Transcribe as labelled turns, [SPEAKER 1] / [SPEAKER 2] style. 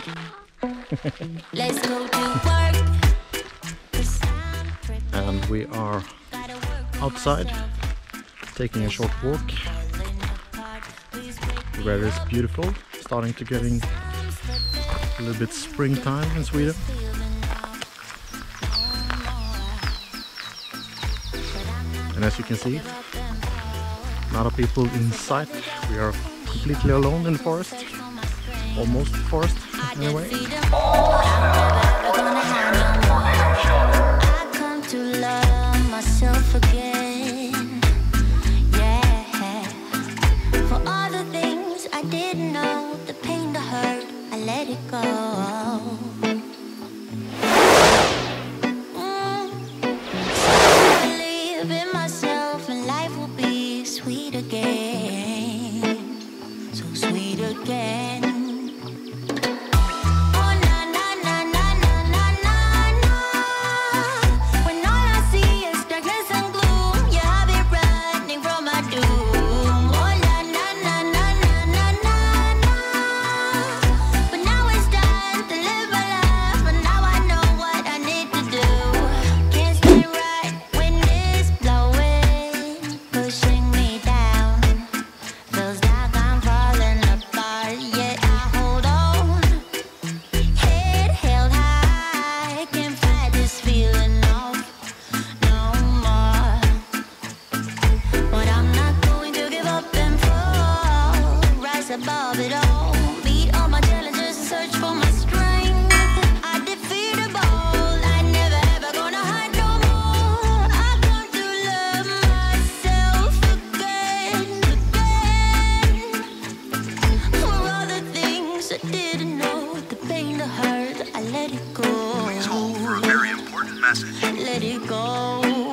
[SPEAKER 1] Let's go to work.
[SPEAKER 2] And we are outside taking a short walk. The weather is beautiful, starting to getting a little bit springtime in Sweden. And as you can see, a lot of people in sight. We are completely alone in the forest, almost forest anyway.
[SPEAKER 1] I come to love myself again. Yeah. For all the things I didn't know, the pain, the hurt, I let it go. Believe in myself and life will be sweet again. So sweet again. Above it all, beat all my challenges and search for my strength. I defeat a ball, I never ever gonna hide no more. I come to love myself again. For all the things I didn't know, the pain, the hurt, I let it go.
[SPEAKER 3] Please hold for a very important message.
[SPEAKER 1] Let it go.